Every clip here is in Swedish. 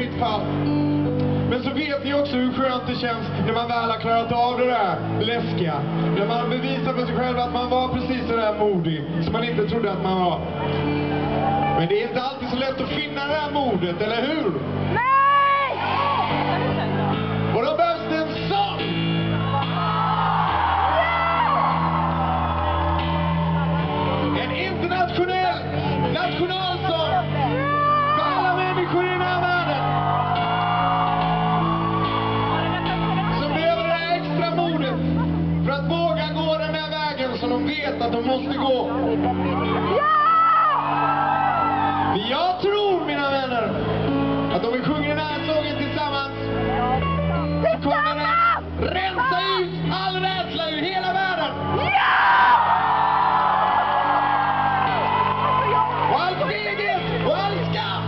fritt fall. Men så vet ni också hur skönt det känns när man väl har klarat av det där läskiga. När man bevisar för sig själv att man var precis så där modig som man inte trodde att man var. Men det är inte alltid så lätt att finna det här modet, eller hur? Nej! Och då behövs det en sång! En internationell nationalsång för alla människor i den här världen. Som behöver det här extra modet för att våga gå den här vägen som de vet att de måste gå. Jag tror, mina vänner, att om vi sjunger den här sången tillsammans så kommer det rensa ut all rädsla ur hela världen. Och all feghet och all skam.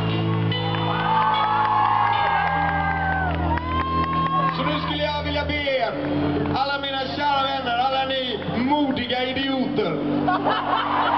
Så nu skulle jag vilja be er, alla mina kära vänner, alla ni modiga idioter,